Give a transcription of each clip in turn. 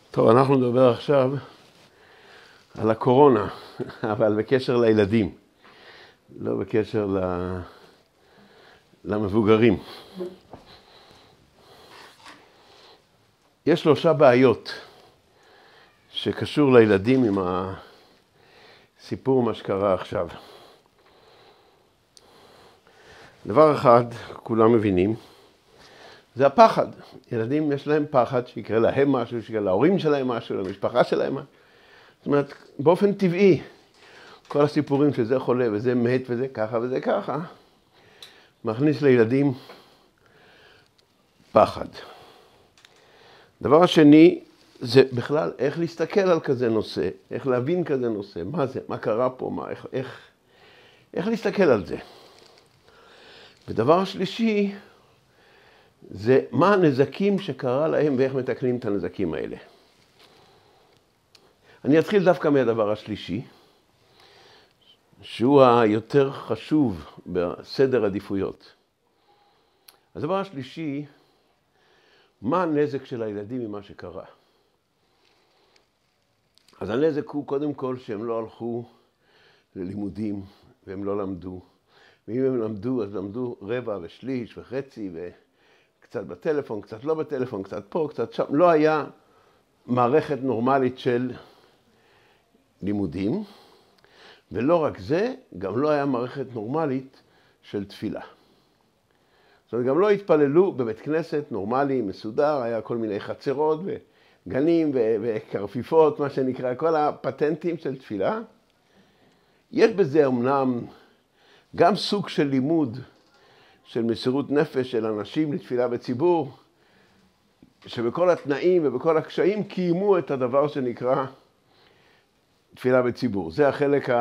טוב, אנחנו נדבר עכשיו על הקורונה, אבל בקשר לילדים, לא בקשר למבוגרים. יש 3 בעיות שקשור לילדים עם הסיפור מה שקרה עכשיו. דבר אחד, כולם מבינים, זה הפחד. ילדים יש להם פחד שיקרה להם משהו, שיקרה להורים שלהם משהו, למשפחה שלהם משהו. זאת אומרת, באופן טבעי, כל הסיפורים שזה חולה וזה מת וזה ככה וזה ככה, מכניס לילדים פחד. דבר השני, זה בכלל איך להסתכל על כזה נושא, איך להבין כזה נושא, מה זה, מה קרה פה, איך להסתכל על זה. ודבר השלישי, זה מה הנזקים שקרה להם ואיך מתקנים את הנזקים האלה. אני אתחיל דווקא מהדבר השלישי, שהוא היותר חשוב בסדר עדיפויות. הדבר השלישי, מה הנזק של הילדים ממה שקרה? אז הנזק הוא קודם כל שהם לא הלכו ללימודים והם לא למדו. ואם הם למדו, אז למדו רבע ושליש וחצי וקצת בטלפון, קצת לא בטלפון, קצת פה, קצת שם. לא היה מערכת נורמלית של לימודים, ולא רק זה, גם לא היה מערכת נורמלית של תפילה. זאת אומרת, גם לא התפללו בבית כנסת נורמלי, מסודר, היה כל מיני חצרות וגנים וקרפיפות, מה שנקרא, כל הפטנטים של תפילה. יש בזה אמנם גם סוג של לימוד של מסירות נפש של אנשים לתפילה בציבור, שבכל התנאים ובכל הקשיים קיימו את הדבר שנקרא תפילה בציבור. זה החלק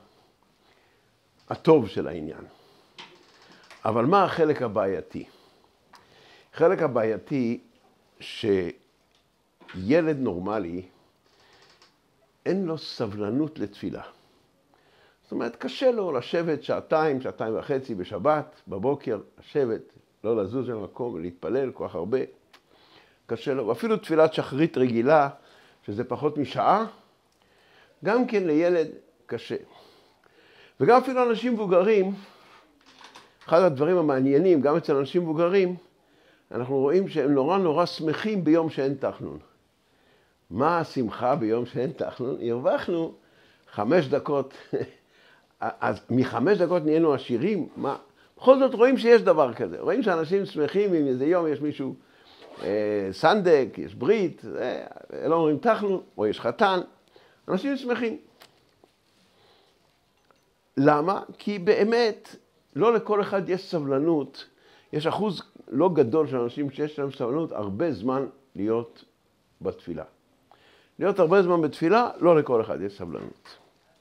הטוב של העניין. אבל מה החלק הבעייתי? החלק הבעייתי שילד נורמלי אין לו סבלנות לתפילה. זאת אומרת, קשה לו לשבת שעתיים, שעתיים וחצי בשבת, בבוקר, לשבת, לא לזוז למקום ולהתפלל כל כך הרבה. קשה לו, ואפילו תפילת שחרית רגילה, שזה פחות משעה, גם כן לילד קשה. וגם אפילו אנשים מבוגרים, אחד הדברים המעניינים, גם אצל אנשים מבוגרים, אנחנו רואים שהם נורא שמחים ביום שאין תחנון. מה השמחה ביום שאין תחנון? הרווחנו 5 דקות, אז מ5 דקות נהיינו עשירים, מה? בכל זאת רואים שיש דבר כזה, רואים שאנשים שמחים אם איזה יום יש מישהו סנדק, יש ברית, לא אומרים תחנון, או יש חתן, אנשים שמחים. למה? כי באמת לא לכל אחד יש סבלנות, יש אחוז לא גדול של אנשים שיש להם סבלנות הרבה זמן להיות בתפילה. להיות הרבה זמן בתפילה, לא לכל אחד יש סבלנות.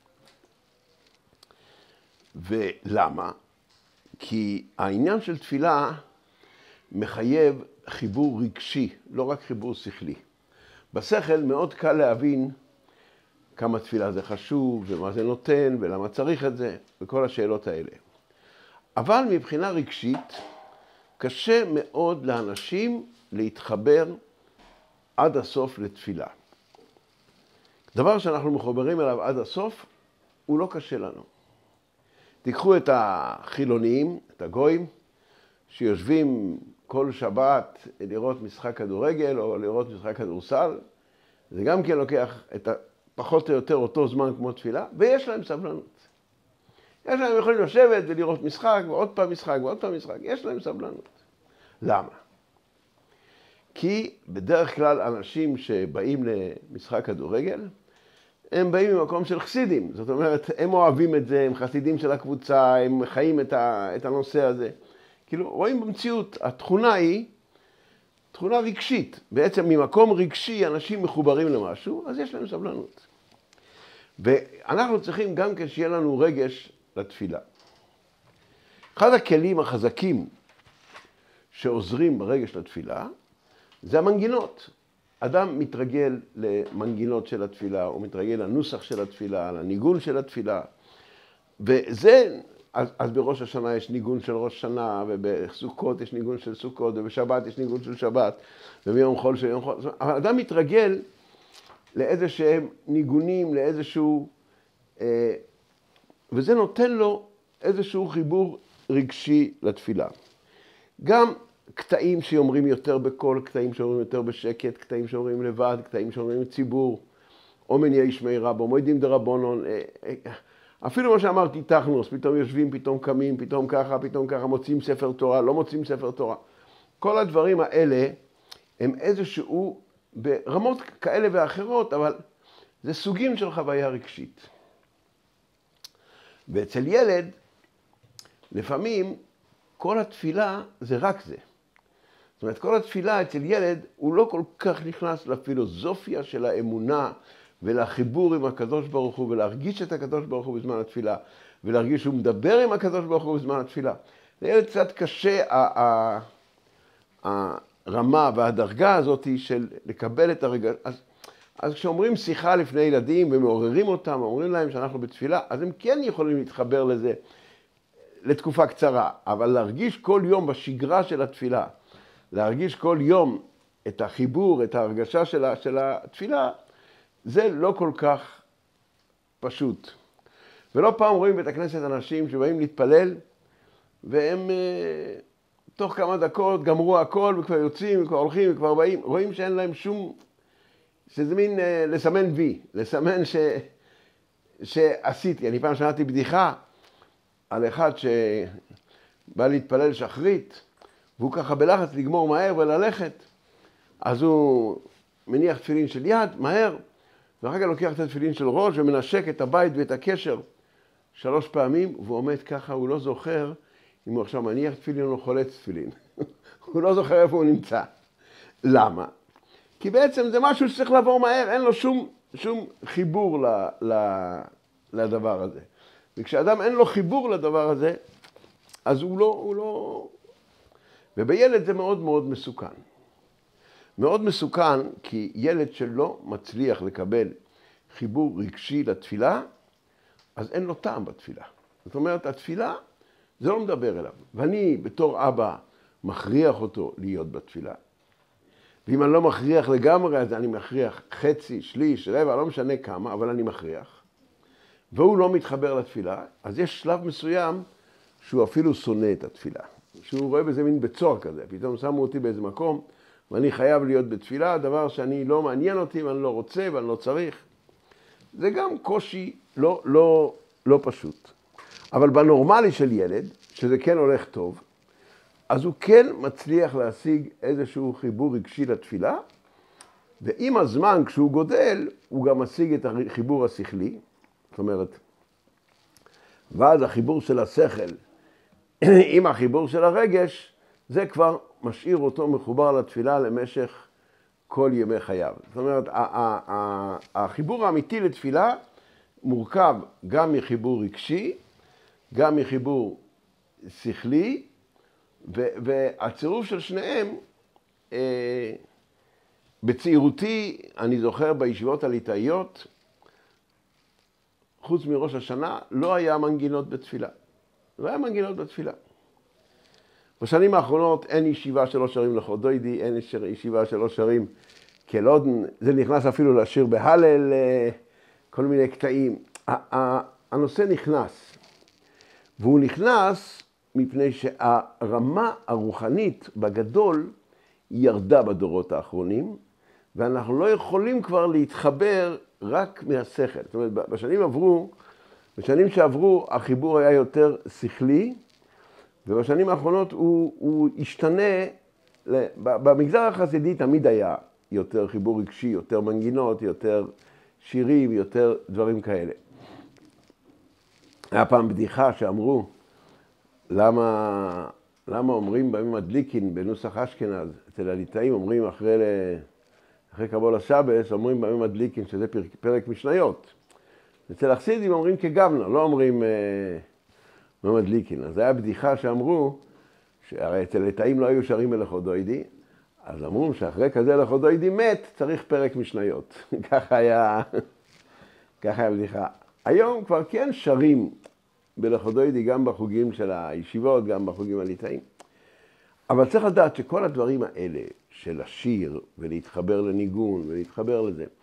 ולמה? כי העניין של תפילה מחייב חיבור רגשי, לא רק חיבור שכלי. בשכל מאוד קל להבין כמה תפילה זה חשוב, ומה זה נותן, ולמה צריך את זה, וכל השאלות האלה. אבל מבחינה רגשית, קשה מאוד לאנשים להתחבר עד הסוף לתפילה. דבר שאנחנו מחוברים אליו עד הסוף, הוא לא קשה לנו. תיקחו את החילוניים, את הגויים, שיושבים כל שבת לראות משחק כדורגל או לראות משחק כדורסל, זה גם כן לוקח את פחות או יותר אותו זמן כמו תפילה, ויש להם סבלנות. יש להם יכולים לשבת ולראות משחק, ועוד פעם משחק, ועוד פעם משחק. יש להם סבלנות. למה? כי בדרך כלל אנשים שבאים למשחק כדורגל, הם באים ממקום של חסידים. זאת אומרת, הם אוהבים את זה, הם חסידים של הקבוצה, הם חיים את הנושא הזה. כאילו, רואים במציאות, התכונה היא תכונה רגשית. בעצם ממקום רגשי אנשים מחוברים למשהו, אז יש להם סבלנות. ואנחנו צריכים גם כשיהיה לנו רגש לתפילה. אחד הכלים החזקים שעוזרים ברגש לתפילה, זה המנגינות. אדם מתרגל למנגינות של התפילה, או מתרגל לנוסח של התפילה, לניגון של התפילה. וזה, אז בראש השנה יש ניגון של ראש שנה, ובסוכות יש ניגון של סוכות, ובשבת יש ניגון של שבת, וביום חול של יום חול. אבל אדם מתרגל לאיזה שהם ניגונים, לאיזשהו... וזה נותן לו איזשהו חיבור רגשי לתפילה. גם קטעים שאומרים יותר בקול, קטעים שאומרים יותר בשקט, קטעים שאומרים לבד, קטעים שאומרים ציבור, או מניע ישמעי רבו, מועדים דרבנון, אפילו מה שאמרתי, תכנוס, פתאום יושבים, פתאום קמים, פתאום ככה, מוצאים ספר תורה, לא מוצאים ספר תורה. כל הדברים האלה הם איזשהו, ברמות כאלה ואחרות, אבל זה סוגים של חוויה רגשית. ואצל ילד, לפעמים כל התפילה זה רק זה. זאת אומרת, כל התפילה אצל ילד הוא לא כל כך נכנס לפילוסופיה של האמונה ולחיבור עם הקדוש ברוך הוא ולהרגיש את הקדוש ברוך הוא בזמן התפילה ולהרגיש שהוא מדבר עם הקדוש ברוך הוא בזמן התפילה. לילד קצת קשה הרמה והדרגה הזאת של לקבל את הרגע. אז כשאומרים שיחה לפני ילדים ומעוררים אותם, אומרים להם שאנחנו בתפילה, אז הם כן יכולים להתחבר לזה לתקופה קצרה, אבל להרגיש כל יום בשגרה של התפילה, להרגיש כל יום את החיבור, את ההרגשה של התפילה, זה לא כל כך פשוט. ולא פעם רואים בית הכנסת אנשים שבאים להתפלל, והם תוך כמה דקות גמרו הכל, וכבר יוצאים, וכבר הולכים, וכבר באים, רואים שאין להם שום... שזה מין לסמן וי, לסמן שעשיתי. אני פעם שמעתי בדיחה על אחד שבא להתפלל שחרית, והוא ככה בלחץ לגמור מהר וללכת, אז הוא מניח תפילין של יד, מהר, ואחר כך לוקח את התפילין של ראש ומנשק את הבית ואת הקשר 3 פעמים, והוא עומד ככה, הוא לא זוכר אם הוא עכשיו מניח תפילין או חולץ תפילין. הוא לא זוכר איפה הוא נמצא. למה? כי בעצם זה משהו שצריך לעבור מהר, אין לו שום חיבור לדבר הזה. וכשאדם אין לו חיבור לדבר הזה, אז הוא לא... ובילד זה מאוד מאוד מסוכן. מאוד מסוכן כי ילד שלא מצליח לקבל חיבור רגשי לתפילה, אז אין לו טעם בתפילה. זאת אומרת, התפילה זה לא מדבר אליו. ואני בתור אבא מכריח אותו להיות בתפילה. ואם אני לא מכריח לגמרי, אז אני מכריח חצי, שליש, רבע, לא משנה כמה, אבל אני מכריח. והוא לא מתחבר לתפילה, אז יש שלב מסוים שהוא אפילו שונא את התפילה. שהוא רואה בזה מין בצור כזה. פתאום שמו אותי באיזה מקום, ואני חייב להיות בתפילה, דבר שאני לא מעניין אותי, ואני לא רוצה, ואני לא צריך. זה גם קושי לא פשוט. אבל בנורמלי של ילד, שזה כן הולך טוב, אז הוא כן מצליח להשיג איזשהו חיבור רגשי לתפילה, ועם הזמן, כשהוא גודל, הוא גם משיג את החיבור השכלי. זאת אומרת, ואז החיבור של השכל עם החיבור של הרגש, זה כבר משאיר אותו מחובר לתפילה למשך כל ימי חייו. זאת אומרת, החיבור האמיתי לתפילה מורכב גם מחיבור רגשי, גם מחיבור שכלי, והצירוף של שניהם, בצעירותי, אני זוכר בישיבות הליטאיות, חוץ מראש השנה, לא היה מנגינות בתפילה. לא היה מנגינות בתפילה. בשנים האחרונות אין ישיבה שלא שרים לחודוידי, אין ישיבה שלא שרים כלודן, זה נכנס אפילו לשיר בהלל, כל מיני קטעים. הנושא נכנס, והוא נכנס מפני שהרמה הרוחנית בגדול ירדה בדורות האחרונים, ואנחנו לא יכולים כבר להתחבר רק מהשכל. זאת אומרת, בשנים שעברו החיבור היה יותר שכלי, ובשנים האחרונות הוא השתנה, במגזר החסידי תמיד היה יותר חיבור רגשי, יותר מנגינות, יותר שירים, יותר דברים כאלה. היה פעם בדיחה שאמרו, למה אומרים בימים הדליקין בנוסח אשכנז, אצל הליטאים אומרים אחרי קבול השבס, אומרים בימים הדליקין שזה פרק משניות. אצל החסידים אומרים כגוונה, לא אומרים מדליקין. אז זה היה בדיחה שאמרו, שהרי אצל הליטאים לא היו שרים מלכודוידי, אז אמרו שאחרי כזה לכודוידי מת, צריך פרק משניות. ככה היה בדיחה. היום כבר כן שרים בלכודוידי גם בחוגים של הישיבות, גם בחוגים הליטאים. אבל צריך לדעת שכל הדברים האלה של השיר ולהתחבר לניגון ולהתחבר לזה,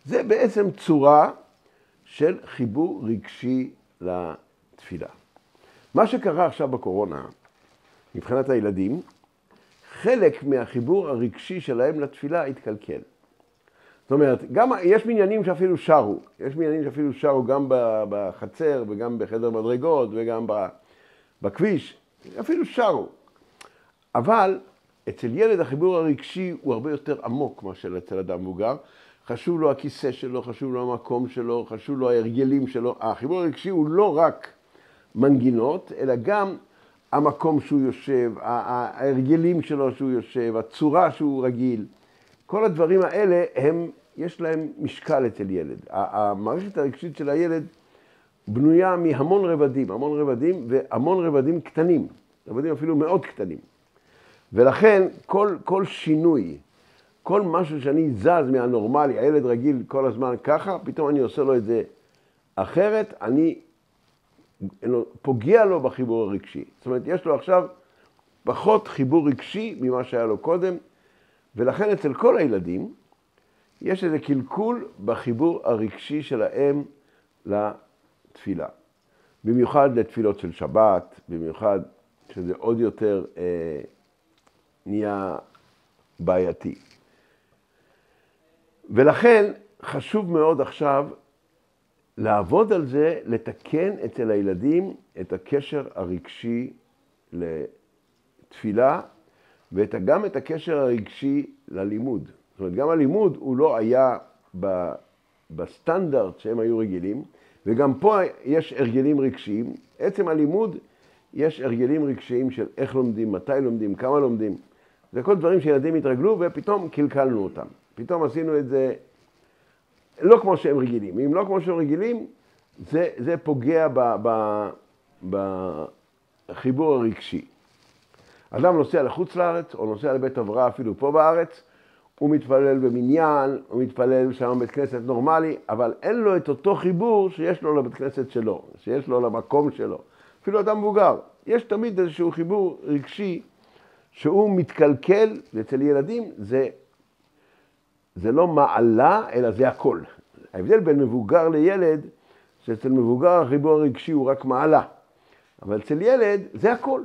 זה בעצם צורה של חיבור רגשי לתפילה. מה שקרה עכשיו בקורונה, מבחינת הילדים, חלק מהחיבור הרגשי שלהם לתפילה התקלקל. זאת אומרת, יש מניינים שאפילו שרו, גם בחצר וגם בחדר מדרגות וגם בכביש, אפילו שרו. אבל אצל ילד החיבור הרגשי הוא הרבה יותר עמוק מאשר אצל אדם מבוגר. חשוב לו הכיסא שלו, חשוב לו המקום שלו, חשוב לו ההרגלים שלו. החיבור הרגשי הוא לא רק מנגינות, אלא גם המקום שהוא יושב, ההרגלים שלו שהוא יושב, הצורה שהוא רגיל. כל הדברים האלה יש להם משקל אצל ילד. המערכת הרגשית של הילד בנויה מהמון רבדים, והמון רבדים קטנים, רבדים אפילו מאוד קטנים. ולכן כל שינוי, כל משהו שאני זז מהנורמלי, הילד רגיל כל הזמן ככה, פתאום אני עושה לו את זה אחרת, אני פוגע לו בחיבור הרגשי. זאת אומרת, יש לו עכשיו פחות חיבור רגשי ממה שהיה לו קודם, ולכן אצל כל הילדים יש איזה קלקול בחיבור הרגשי שלהם לתפילה. במיוחד לתפילות של שבת, במיוחד שזה עוד יותר נהיה בעייתי. ולכן חשוב מאוד עכשיו לעבוד על זה, לתקן אצל הילדים את הקשר הרגשי לתפילה, וגם את הקשר הרגשי ללימוד. זאת אומרת, גם הלימוד הוא לא היה בסטנדרט שהם היו רגילים, וגם פה יש הרגלים רגשיים. עצם הלימוד יש הרגלים רגשיים של איך לומדים, מתי לומדים, כמה לומדים. זה כל דברים שילדים התרגלו ופתאום קלקלנו אותם. פתאום עשינו את זה לא כמו שהם רגילים. אם לא כמו שהם רגילים, זה פוגע בחיבור הרגשי. אדם נוסע לחוץ לארץ, או נוסע לבית הבראה אפילו פה בארץ, הוא מתפלל במניין, הוא מתפלל שם בית כנסת נורמלי, אבל אין לו את אותו חיבור שיש לו לבית כנסת שלו, שיש לו למקום שלו. אפילו אדם מבוגר, יש תמיד איזשהו חיבור רגשי שהוא מתקלקל, ואצל ילדים זה לא מעלה, אלא זה הכל. ההבדל בין מבוגר לילד, שאצל מבוגר החיבור הרגשי הוא רק מעלה, אבל אצל ילד זה הכל.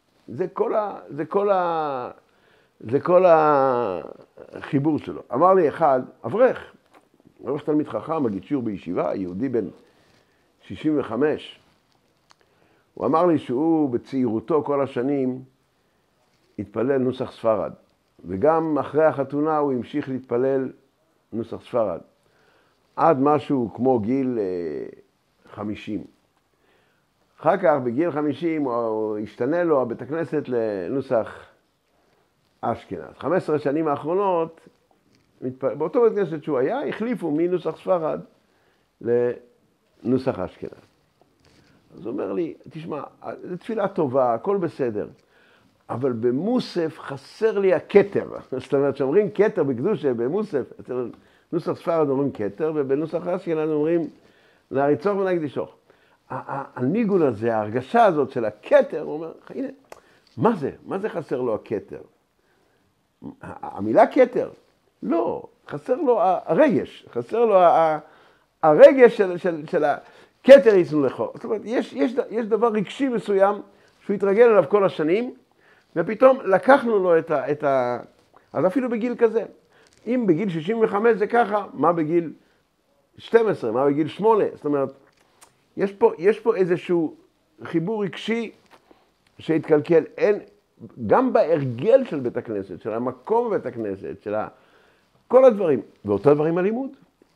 זה כל החיבור שלו. אמר לי אחד, אברך תלמיד חכם, מגיד שיעור בישיבה, יהודי בן 65. הוא אמר לי שהוא בצעירותו כל השנים התפלל נוסח ספרד, וגם אחרי החתונה הוא המשיך להתפלל נוסח ספרד, עד משהו כמו גיל 50. אחר כך בגיל 50 הוא השתנה לו בית הכנסת לנוסח אשכנז. 15 שנים האחרונות, באותו בית כנסת שהוא היה, החליפו מנוסח ספרד לנוסח אשכנז. אז הוא אומר לי, תשמע, זו תפילה טובה, הכל בסדר, אבל במוסף חסר לי הכתר. זאת אומרת, שאומרים כתר בקדושה, במוסף, אצל נוסח ספרד אומרים כתר, ובנוסח אשכנז אומרים להריצוך ולהקדישוך. הניגון הזה, ההרגשה הזאת של הכתר, הוא אומר, הנה, מה זה חסר לו הכתר? המילה כתר, לא, חסר לו הרגש, חסר לו הרגש של הכתר יצנו לך. זאת אומרת, יש דבר רגשי מסוים שהוא התרגל אליו כל השנים, ופתאום לקחנו לו אז אפילו בגיל כזה. אם בגיל 65 זה ככה, מה בגיל 12, מה בגיל 8? זאת אומרת, יש פה איזשהו חיבור רגשי שהתקלקל. גם בהרגל של בית הכנסת, של המקום בבית הכנסת, של כל הדברים, ואותו דברים הלימוד.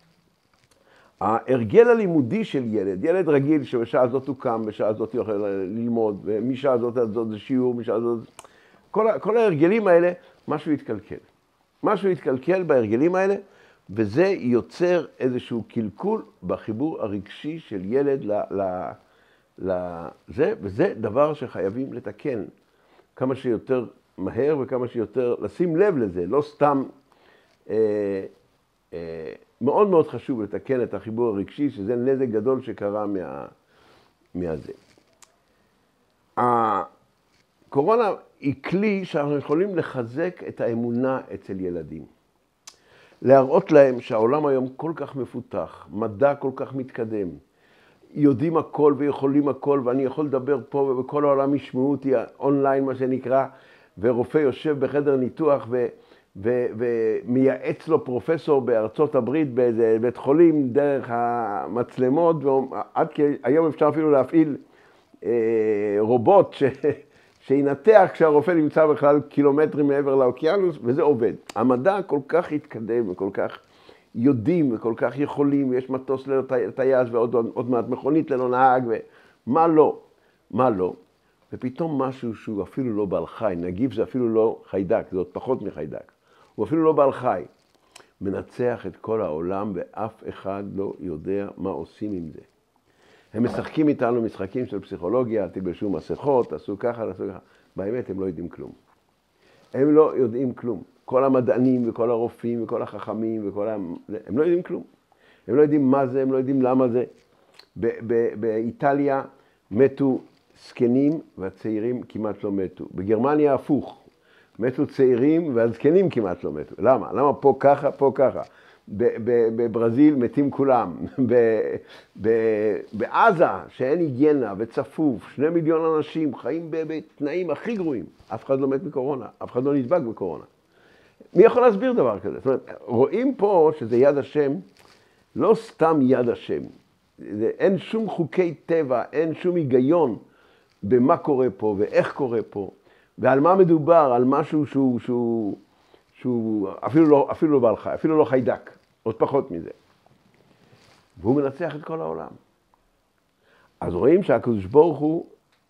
ההרגל הלימודי של ילד רגיל שבשעה הזאת הוא קם, בשעה הזאת הוא יכול ללמוד, ומשעה הזאת זה שיעור, משעה הזאת... כל ההרגלים האלה, משהו התקלקל בהרגלים האלה, וזה יוצר איזשהו קלקול בחיבור הרגשי של ילד לזה, וזה דבר שחייבים לתקן כמה שיותר מהר וכמה שיותר לשים לב לזה, לא סתם מאוד מאוד חשוב לתקן את החיבור הרגשי, שזה נזק גדול שקרה מהזה. הקורונה היא כלי שאנחנו יכולים לחזק את האמונה אצל ילדים. להראות להם שהעולם היום כל כך מפותח, מדע כל כך מתקדם, יודעים הכל ויכולים הכל, ואני יכול לדבר פה ובכל העולם ישמעו אותי אונליין מה שנקרא, ורופא יושב בחדר ניתוח ומייעץ לו פרופסור בארצות הברית באיזה בית חולים דרך המצלמות, ועד כי היום אפשר אפילו להפעיל רובוט שינתח כשהרופא נמצא בכלל קילומטרים מעבר לאוקיינוס, וזה עובד. המדע כל כך התקדם וכל כך יודעים וכל כך יכולים, ויש מטוס ללא טייס ועוד מעט מכונית ללא נהג, ומה לא, מה לא. ופתאום משהו שהוא אפילו לא בעל חי, נגיף זה אפילו לא חיידק, זה עוד פחות מחיידק. הוא אפילו לא בעל חי. מנצח את כל העולם ואף אחד לא יודע מה עושים עם זה. הם משחקים איתנו משחקים של פסיכולוגיה, תלבשו מסכות, תעשו ככה, תעשו ככה. באמת הם לא יודעים כלום. הם לא יודעים כלום. כל המדענים וכל הרופאים וכל החכמים הם לא יודעים כלום. הם לא יודעים מה זה, הם לא יודעים למה זה. באיטליה מתו זקנים והצעירים כמעט לא מתו. בגרמניה הפוך. מתו צעירים והזקנים כמעט לא מתו. למה? למה פה ככה, פה ככה? בברזיל מתים כולם. בעזה, שאין היגיינה וצפוף, 2 מיליון אנשים חיים בתנאים הכי גרועים. אף אחד לא מת מקורונה, אף אחד לא נדבק בקורונה. מי יכול להסביר דבר כזה? זאת אומרת, רואים פה שזה יד השם, לא סתם יד השם. אין שום חוקי טבע, אין שום היגיון במה קורה פה ואיך קורה פה. ועל מה מדובר, על משהו שהוא אפילו לא בעל חי, אפילו לא חיידק, עוד פחות מזה. והוא מנצח את כל העולם. אז רואים שהקדוש ברוך הוא,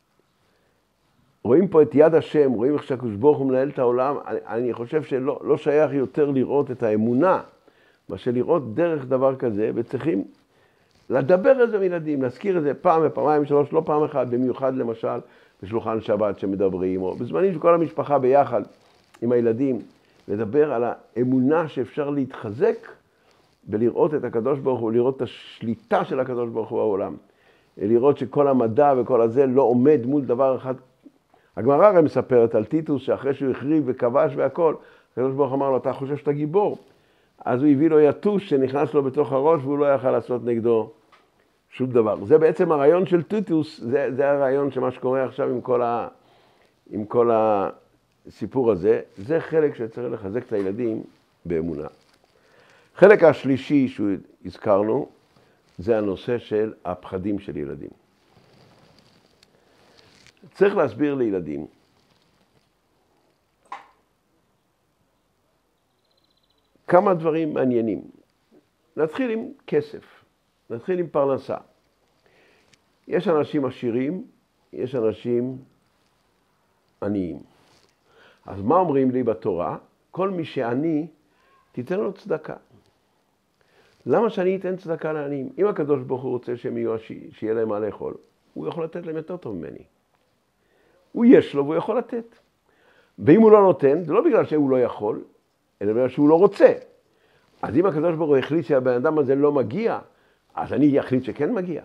רואים פה את יד השם, רואים איך שהקדוש ברוך הוא מנהל את העולם. אני חושב שלא שייך יותר לראות את האמונה, מאשר לראות דרך דבר כזה, וצריכים לדבר על זה עם ילדים, להזכיר את זה פעם ופעמיים, 3, לא פעם אחת, במיוחד למשל, בשולחן שבת שמדברים, או בזמנים שכל המשפחה ביחד עם הילדים, לדבר על האמונה שאפשר להתחזק ולראות את הקדוש ברוך הוא, לראות את השליטה של הקדוש ברוך הוא בעולם, לראות שכל המדע וכל הזה לא עומד מול דבר אחד. הגמרא הרי מספרת על טיטוס שאחרי שהוא החריב וכבש והכל, הקדוש ברוך אמר לו, אתה חושב שאתה גיבור? אז הוא הביא לו יתוש שנכנס לו בתוך הראש והוא לא יכל לעשות נגדו שום דבר. זה בעצם הרעיון של טיטוס, זה הרעיון שמה שקורה עכשיו עם כל הסיפור הזה. זה חלק שצריך לחזק את הילדים באמונה. חלק השלישי שהזכרנו, זה הנושא של הפחדים של ילדים. צריך להסביר לילדים כמה דברים מעניינים. נתחיל עם כסף, נתחיל עם פרנסה. יש אנשים עשירים, יש אנשים עניים. אז מה אומרים לי בתורה? כל מי שעני, תיתן לו צדקה. למה שאני אתן צדקה לעניים? אם הקדוש ברוך הוא רוצה שהם יהיו שיהיה להם מה לאכול, הוא יכול לתת להם יותר טוב ממני. הוא יש לו והוא יכול לתת. ואם הוא לא נותן, זה לא בגלל שהוא לא יכול, אלא בגלל שהוא לא רוצה. אז אם הקדוש ברוך הוא החליט שהבן אדם הזה לא מגיע, אז אני אחליט שכן מגיע.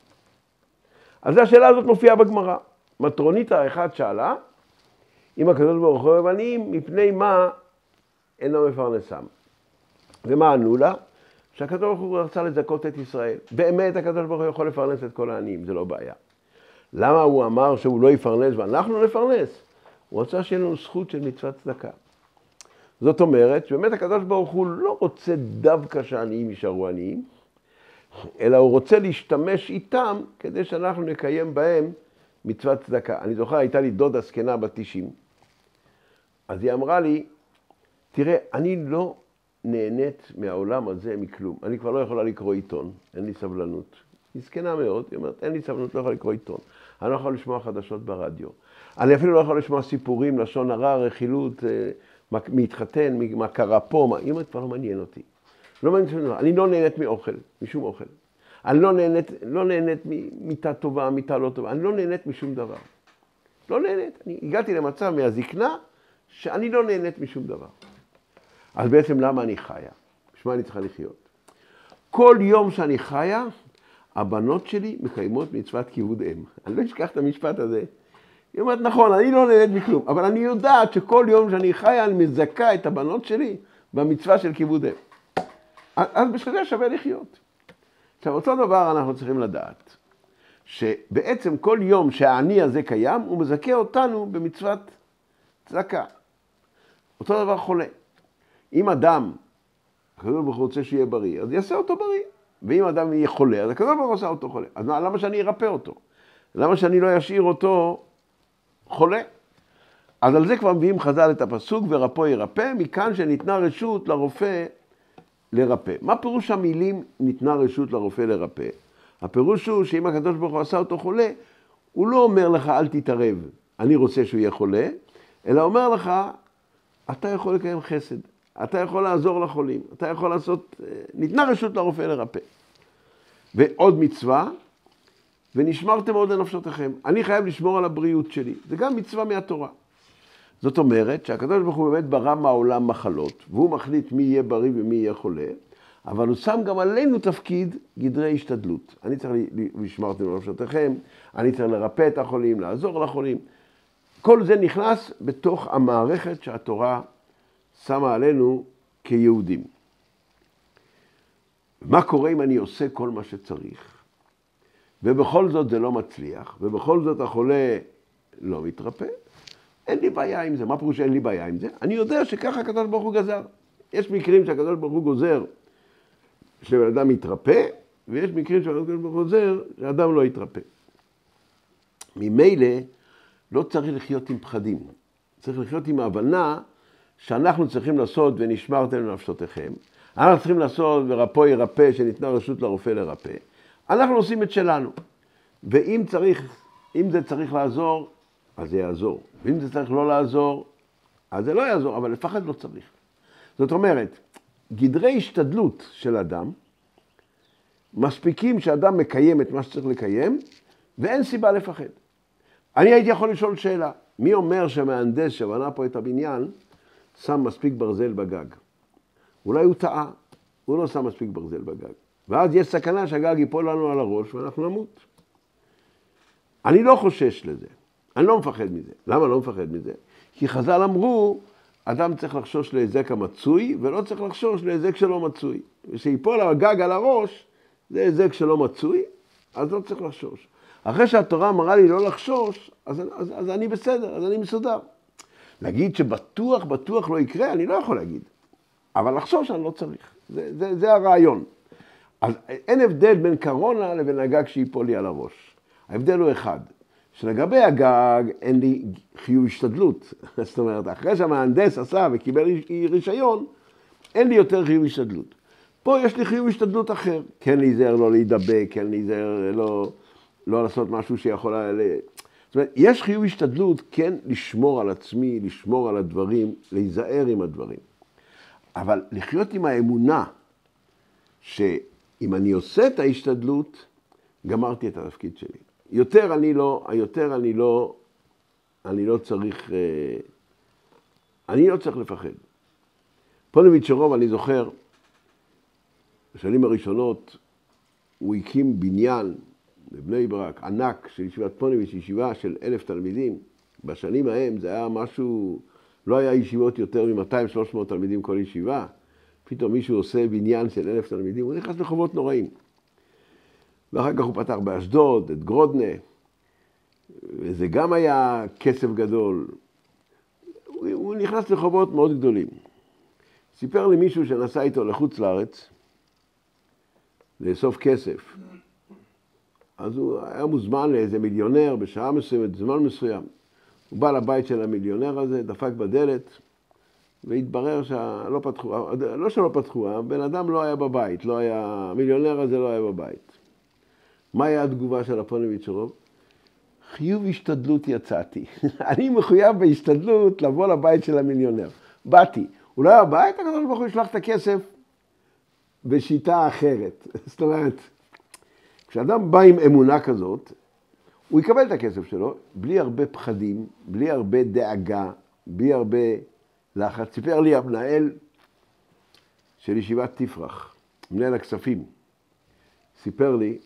אז השאלה הזאת מופיעה בגמרא. מטרונית האחת שאלה, אם הקדוש ברוך הוא אוהב עניים, מפני מה אינו מפרנסם. ומה ענו לה? שהקדוש ברוך הוא רצה לזכות את ישראל. באמת הקדוש ברוך הוא יכול לפרנס את כל העניים, זה לא בעיה. למה הוא אמר שהוא לא יפרנס ואנחנו נפרנס? הוא רצה שיהיה לנו זכות של מצוות צדקה. זאת אומרת שבאמת הקדוש ברוך הוא לא רוצה דווקא שהעניים יישארו עניים, אלא הוא רוצה להשתמש איתם כדי שאנחנו נקיים בהם מצוות צדקה. אני זוכר, הייתה לי דודה זקנה בת 90. אז היא אמרה לי, תראה, אני לא נהנית מהעולם הזה מכלום. אני כבר לא יכולה לקרוא עיתון, אין לי סבלנות. היא זקנה מאוד, היא אומרת, אין לי סבלנות, לא יכולה לקרוא עיתון. אני לא יכול לשמוע חדשות ברדיו. אני אפילו לא יכול לשמוע סיפורים, לשון הרע, רכילות, מתחתן, מה קרה פה. היא אומרת, כבר לא מעניין אותי. לא מעניין שום דבר. אני לא נהנית מאוכל, משום אוכל. אני לא נהנית ממיטה טובה, מיטה לא טובה. אני לא נהנית משום דבר. לא נהנית. אני הגעתי למצב מהזקנה שאני לא נהנית משום דבר. אז בעצם למה אני חיה? בשביל מה אני צריכה לחיות? כל יום שאני חיה, הבנות שלי מקיימות מצוות כיבוד אם. אני לא אשכח את המשפט הזה. היא אומרת, נכון, אני לא נהנית מכלום, אבל אני יודעת שכל יום שאני חיה, אני מזכה את הבנות שלי במצווה של כיבוד אם. אז בשביל זה שווה לחיות. עכשיו, אותו דבר אנחנו צריכים לדעת, שבעצם כל יום שהעני הזה קיים, הוא מזכה אותנו במצוות צדקה. אותו דבר חולה. אם אדם, הקדוש ברוך הוא רוצה שיהיה בריא, אז יעשה אותו בריא. ואם אדם יהיה חולה, אז הקדוש ברוך הוא עושה אותו חולה. אז למה שאני ארפא אותו? למה שאני לא אשאיר אותו חולה? אז על זה כבר מביאים חז"ל את הפסוק, ורפאו ירפא, מכאן שניתנה רשות לרופא לרפא. מה פירוש המילים ניתנה רשות לרופא לרפא? הפירוש הוא שאם הקדוש ברוך הוא עשה אותו חולה, הוא לא אומר לך אל תתערב, אני רוצה שהוא יהיה חולה, אלא אומר לך, אתה יכול לקיים חסד, אתה יכול לעזור לחולים, אתה יכול לעשות, ניתנה רשות לרופא לרפא. ועוד מצווה, ונשמרתם עוד לנפשותיכם. אני חייב לשמור על הבריאות שלי, זה גם מצווה מהתורה. זאת אומרת שהקדוש ברוך הוא באמת ברא מהעולם מחלות, והוא מחליט מי יהיה בריא ומי יהיה חולה, אבל הוא שם גם עלינו תפקיד גדרי השתדלות. אני צריך לשמרתם לנפשותיכם, אני צריך לרפא את החולים, לעזור לחולים. כל זה נכנס בתוך המערכת שהתורה שמה עלינו כיהודים. מה קורה אם אני עושה כל מה שצריך, ובכל זאת זה לא מצליח, ובכל זאת החולה לא מתרפא? אין לי בעיה עם זה. מה פירוש שאין לי בעיה עם זה? אני יודע שככה הקדוש ברוך הוא גזר. יש מקרים שהקדוש ברוך הוא גוזר שבן אדם יתרפא, ויש מקרים שהקדוש ברוך הוא גוזר שאדם לא יתרפא. ממילא לא צריך לחיות עם פחדים. צריך לחיות עם ההבנה שאנחנו צריכים לעשות ונשמרתם לנפשותיכם. אנחנו צריכים לעשות ורפאו ירפא, שניתנה רשות לרופא לרפא. אנחנו עושים את שלנו. ואם זה צריך לעזור, אז זה יעזור. ואם זה צריך לא לעזור, אז זה לא יעזור, אבל לפחד לא צריך. זאת אומרת, גדרי השתדלות של אדם, מספיקים שאדם מקיים את מה שצריך לקיים, ואין סיבה לפחד. אני הייתי יכול לשאול שאלה, מי אומר שהמהנדס שבנה פה את הבניין, שם מספיק ברזל בגג? אולי הוא טעה, הוא לא שם מספיק ברזל בגג. ואז יש סכנה שהגג ייפול לנו על הראש ואנחנו נמות. אני לא חושש לזה. אני לא מפחד מזה. למה לא מפחד מזה? כי חז"ל אמרו, אדם צריך לחשוש להיזק המצוי, ולא צריך לחשוש להיזק שלא מצוי. ושיפול הגג על הראש, זה היזק שלא מצוי, אז לא צריך לחשוש. אחרי שהתורה אמרה לי לא לחשוש, אז אני בסדר, אז אני מסודר. להגיד שבטוח לא יקרה, אני לא יכול להגיד. אבל לחשוש אני לא צריך. זה הרעיון. אז אין הבדל בין קורונה לבין הגג שיפול לי על הראש. ההבדל הוא אחד. שלגבי הגג אין לי חיוב השתדלות. זאת אומרת, אחרי שהמהנדס עשה וקיבל רישיון, אין לי יותר חיוב השתדלות. פה יש לי חיוב השתדלות אחר. כן להיזהר לא להידבק, כן להיזהר לא לעשות משהו שיכול... זאת אומרת, יש חיוב השתדלות כן לשמור על עצמי, לשמור על הדברים, להיזהר עם הדברים. אבל לחיות עם האמונה שאם אני עושה את ההשתדלות, גמרתי את התפקיד שלי. יותר אני לא צריך לפחד. פוניביץ' רוב, אני זוכר, בשנים הראשונות, הוא הקים בניין בבני ברק, ענק של ישיבת פוניביץ', ישיבה של 1,000 תלמידים. בשנים ההם זה היה משהו, לא היה ישיבות יותר מ-200-300 תלמידים כל ישיבה. פתאום מישהו עושה בניין של 1,000 תלמידים, הוא נכנס לחובות נוראים. ואחר כך הוא פתח באשדוד, את גרודנה, וזה גם היה כסף גדול. הוא נכנס לחובות מאוד גדולים. סיפר לי מישהו שנסע איתו לחוץ לארץ, לאסוף כסף. אז הוא היה מוזמן לאיזה מיליונר בשעה מסוימת, זמן מסוים. הוא בא לבית של המיליונר הזה, דפק בדלת, והתברר שלא פתחו, לא שלא פתחו, הבן אדם לא היה בבית, המיליונר הזה לא היה בבית. מה היה התגובה של הפוניביץ' רוב? חיוב השתדלות יצאתי. אני מחויב בהשתדלות לבוא לבית של המיליונר. באתי. הוא לא היה בבית, הקדוש ברוך הוא ישלח את הכסף בשיטה אחרת. זאת אומרת, כשאדם בא עם אמונה כזאת, הוא יקבל את הכסף שלו, בלי הרבה פחדים, בלי הרבה דאגה, בלי הרבה לחץ. סיפר לי המנהל של ישיבת תפרח, מנהל הכספים, סיפר לי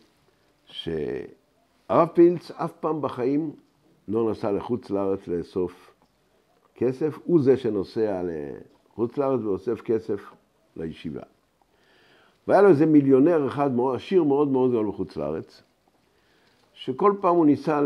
שהרב פילץ אף פעם בחיים לא נסע לחוץ לארץ לאסוף כסף, הוא זה שנוסע לחוץ לארץ ואוסף כסף לישיבה. והיה לו איזה מיליונר אחד, עשיר מאוד מאוד גדול בחוץ לארץ, שכל פעם הוא ניסה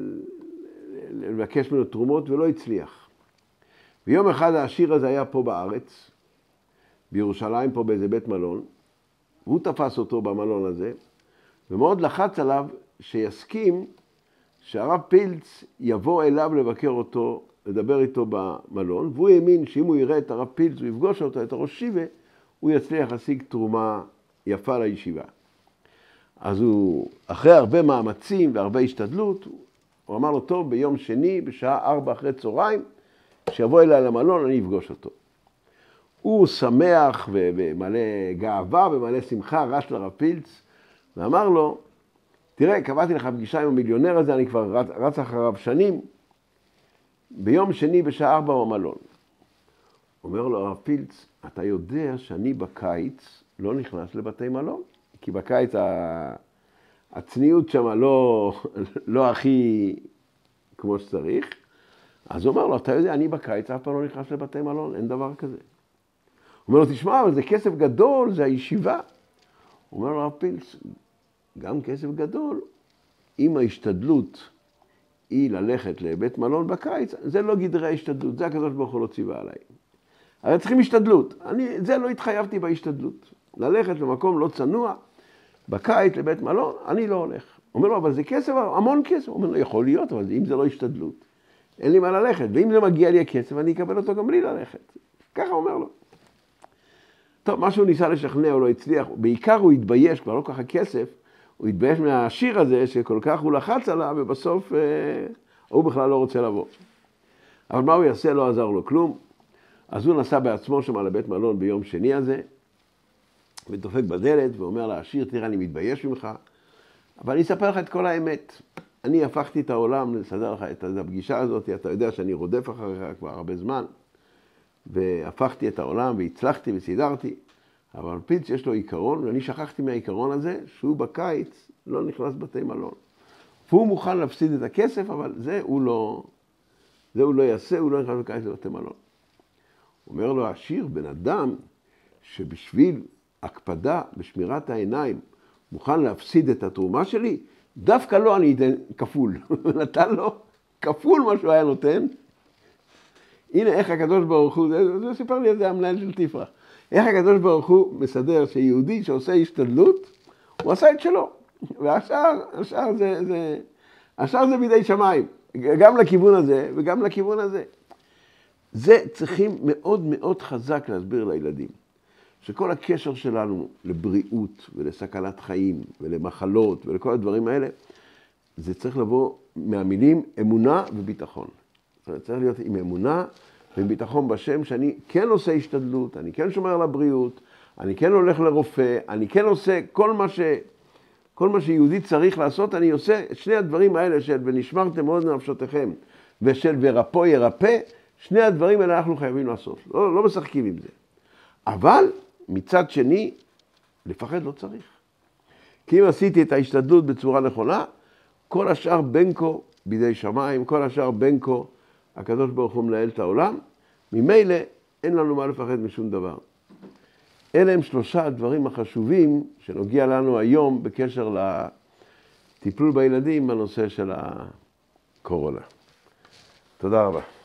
לבקש ממנו תרומות ולא הצליח. ויום אחד העשיר הזה היה פה בארץ, בירושלים, פה באיזה בית מלון, והוא תפס אותו במלון הזה, ומאוד לחץ עליו שיסכים שהרב פילץ יבוא אליו לבקר אותו, לדבר איתו במלון, והוא האמין שאם הוא יראה את הרב פילץ, הוא יפגוש אותו, את הראש שיבה, הוא יצליח להשיג תרומה יפה לישיבה. אז הוא, אחרי הרבה מאמצים והרבה השתדלות, הוא אמר לו, טוב, ביום שני, בשעה 4 אחרי צהריים, שיבוא אליי למלון, אני אפגוש אותו. הוא שמח ומלא גאווה ומלא שמחה, רש לרב פילץ, ואמר לו, תראה, קבעתי לך פגישה עם המיליונר הזה, אני כבר רץ אחריו שנים, ביום שני בשעה 4 במלון. אומר לו הרב פילץ, אתה יודע שאני בקיץ לא נכנס לבתי מלון, כי בקיץ הצניעות שם לא הכי כמו שצריך. אז הוא אומר לו, אתה יודע, אני בקיץ אף פעם לא נכנס לבתי מלון, אין דבר כזה. הוא אומר לו, תשמע, אבל זה כסף גדול, זה הישיבה. הוא אומר לו, הרב פילץ, גם כסף גדול, אם ההשתדלות היא ללכת לבית מלון בקיץ, זה לא גדרי ההשתדלות, זה הקדוש ברוך הוא לא ציווה עליי. הרי צריכים השתדלות, זה לא התחייבתי בהשתדלות. ללכת למקום לא צנוע, בקיץ לבית מלון, אני לא הולך. הוא אומר לו, אבל זה כסף, המון כסף. הוא אומר לו, יכול להיות, אבל אם זה לא השתדלות, אין לי מה ללכת. ואם זה מגיע לי הכסף, אני אקבל אותו גם בלי ללכת. ככה הוא אומר לו. טוב, מה שהוא ניסה לשכנע, הוא לא הצליח. בעיקר הוא התבייש, כבר לא ככה כסף, הוא התבייש מהשיר הזה, שכל כך הוא לחץ עליו, ובסוף הוא בכלל לא רוצה לבוא. אבל מה הוא יעשה? לא עזר לו כלום. אז הוא נסע בעצמו שם על הבית מלון ביום שני הזה, ודופק בדלת ואומר לעשיר, תראה, אני מתבייש ממך, אבל אני אספר לך את כל האמת. אני הפכתי את העולם לסדר לך את הפגישה הזאת, אתה יודע שאני רודף אחריך כבר הרבה זמן, והפכתי את העולם והצלחתי וסידרתי, אבל פילץ יש לו עיקרון, ואני שכחתי מהעיקרון הזה, שהוא בקיץ לא נכנס בתי מלון. והוא מוכן להפסיד את הכסף, אבל זה הוא לא יעשה, הוא לא נכנס בקיץ לבתי מלון. אומר לו העשיר, בן אדם שבשביל הקפדה בשמירת העיניים מוכן להפסיד את התרומה שלי, דווקא לא אני אתן כפול. נתן לו כפול מה שהוא היה נותן. הנה איך הקדוש ברוך הוא, זה סיפר לי את זה המנהל של תפרח. איך הקדוש ברוך הוא מסדר שיהודי שעושה השתדלות, הוא עשה את שלו. והשאר זה בידי שמיים. גם לכיוון הזה וגם לכיוון הזה. זה צריכים מאוד מאוד חזק להסביר לילדים. שכל הקשר שלנו לבריאות ולסכנת חיים ולמחלות ולכל הדברים האלה, זה צריך לבוא מהמילים אמונה וביטחון. צריך להיות עם אמונה וביטחון בשם שאני כן עושה השתדלות, אני כן שומר על הבריאות, אני כן הולך לרופא, אני כן עושה כל מה שיהודי צריך לעשות, אני עושה שני הדברים האלה של ונשמרתם מאוד לנפשותיכם ושל ורפוא ירפא, שני הדברים האלה אנחנו חייבים לעשות, לא משחקים עם זה. אבל מצד שני, לפחד לא צריך. כי אם עשיתי את ההשתדלות בצורה נכונה, כל השאר בנקו בידי שמיים, כל השאר בנקו, הקדוש ברוך הוא מנהל את העולם, ממילא אין לנו מה לפחד משום דבר. אלה הם 3 הדברים החשובים שנוגע לנו היום בקשר לטיפול בילדים בנושא של הקורונה. תודה רבה.